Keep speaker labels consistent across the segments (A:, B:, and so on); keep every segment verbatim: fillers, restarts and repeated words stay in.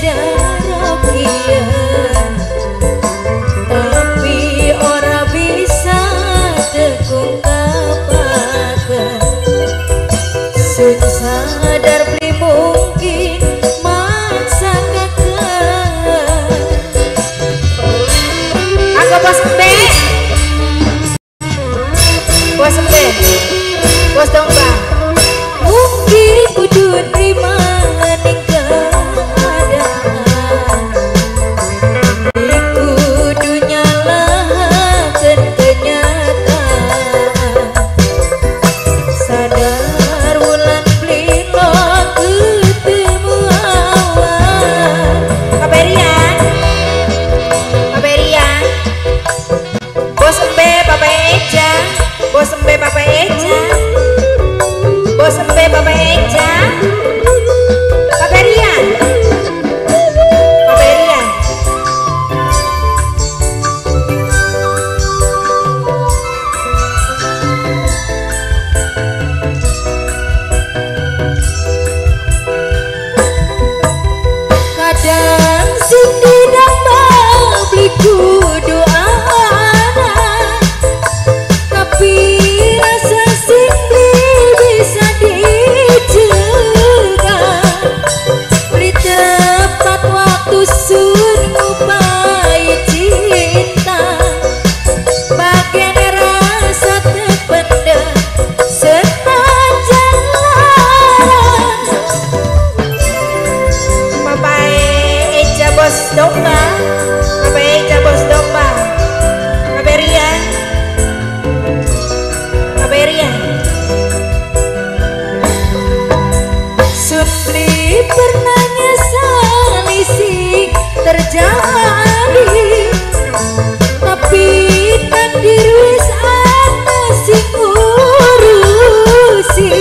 A: sadar beli mungkin maksa kakak aku bos embe bos embe bos domba mungkin kudu nerima ning keadaan di kudunya lahakeun kenyataan sadar bos embe papa Eja bos embe papa Eja papa Rian papa Rian kadang sindi dan beli kudu domba, Papa Eja bos domba, Papa Rian, Papa Rian. Sun beli pernah nyesali sih terjadi, tapi takdir wis ana sing ngurusi.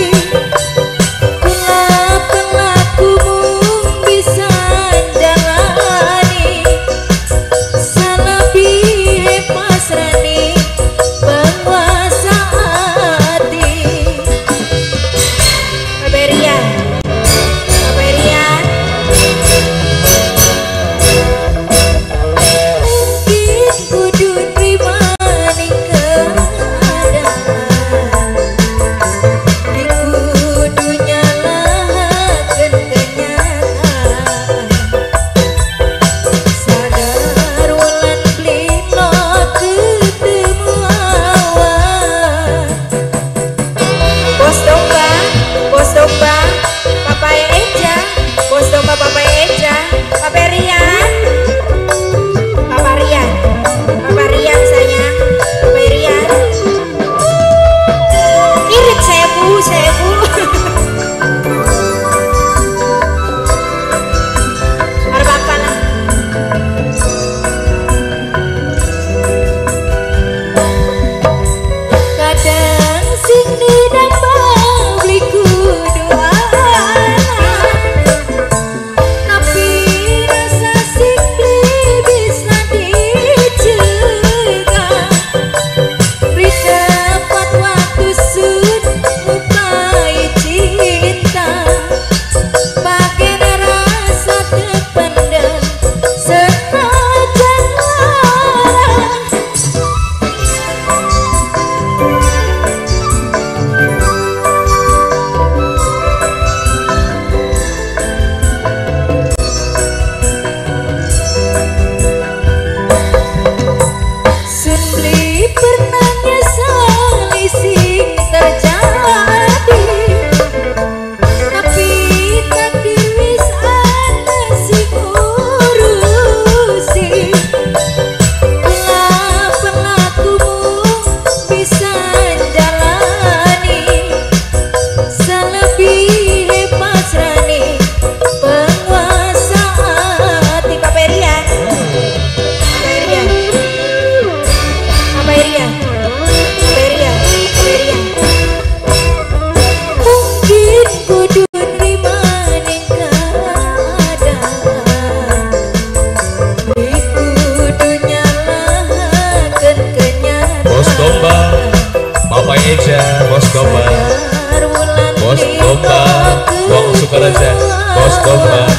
B: Papa Eja, bos domba, bos domba, Wong Sukaraja, bos domba.